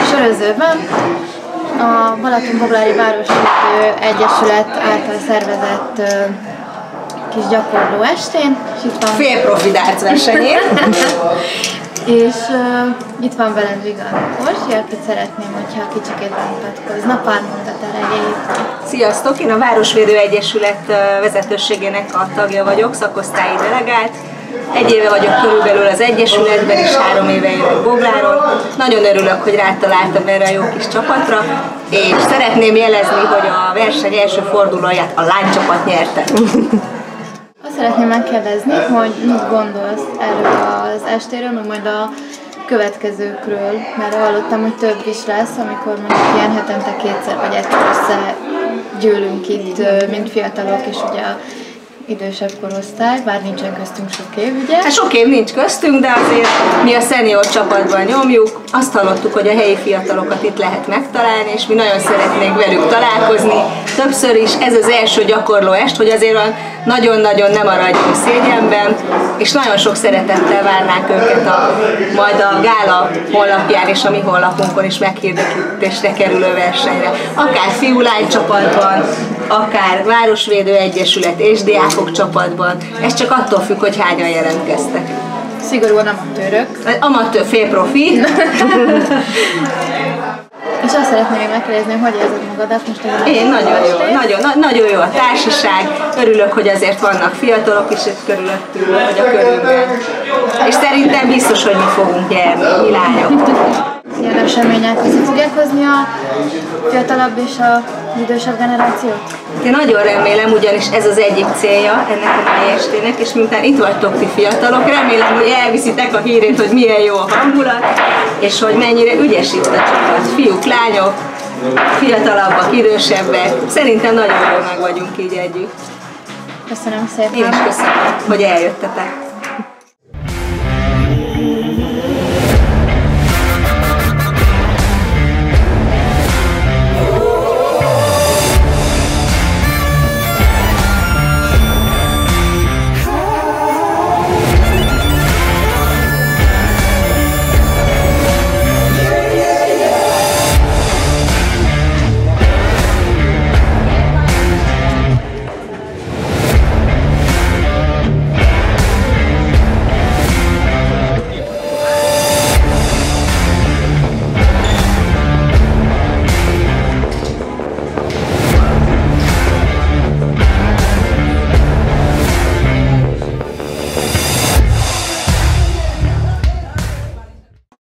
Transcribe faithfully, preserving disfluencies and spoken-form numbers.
Sörözőben a Balatonboglári Városvédő Egyesület által szervezett uh, kis gyakorló estén. Félprofi dárcversenyén. És uh, itt van velem Zsigán Orsi, akit szeretném, hogyha kicsikét bemutatkozna, pár mondat erejéig. Sziasztok! Én a Városvédő Egyesület vezetőségének a tagja vagyok, szakosztályi delegált. Egy éve vagyok körülbelül az Egyesületben, és három éve élek Bogláron. Nagyon örülök, hogy rátaláltam erre a jó kis csapatra, és szeretném jelezni, hogy a verseny első fordulóját a lánycsapat nyerte. Azt szeretném megkérdezni, hogy mit gondolsz erről az estéről, meg majd a következőkről, mert hallottam, hogy több is lesz, amikor mondjuk ilyen hetente kétszer vagy egyszer összegyűlünk itt, mint fiatalok, és ugye a idősebb korosztály, bár nincsen köztünk sok év, ugye? Hát sok év nincs köztünk, de azért mi a szenior csapatban nyomjuk. Azt hallottuk, hogy a helyi fiatalokat itt lehet megtalálni, és mi nagyon szeretnénk velük találkozni. Többször is ez az első gyakorló est, hogy azért nagyon-nagyon nem maradjunk szégyenben, és nagyon sok szeretettel várnánk őket a, majd a gála honlapján és a mi honlapunkon is meghirdetésre kerülő versenyre. Akár fiú-lány csapatban, akár Városvédő Egyesület és diákok csapatban. Ez csak attól függ, hogy hányan jelentkeztek. Szigorúan amatőrök. Amatőr, félprofi. És azt szeretném még megkérdezni, hogy érzed magadat most ezen? Én nagyon jó, nagyon, nagyon jó a társaság. Örülök, hogy azért vannak fiatalok is itt körülöttünk, vagy a körünkben. És szerintem biztos, hogy mi fogunk nyerni, mi lányok. Ilyen események össze fogják hozni a fiatalabb és az idősebb generációt? Én nagyon remélem, ugyanis ez az egyik célja ennek a mai estének, és miután itt vagytok ti fiatalok, remélem, hogy elviszitek a hírét, hogy milyen jó a hangulat, és hogy mennyire ügyes itt a csapat. Fiúk, lányok, fiatalabbak, idősebbek. Szerintem nagyon jól meg vagyunk így együtt. Köszönöm szépen. Én is köszönöm, hogy eljöttetek.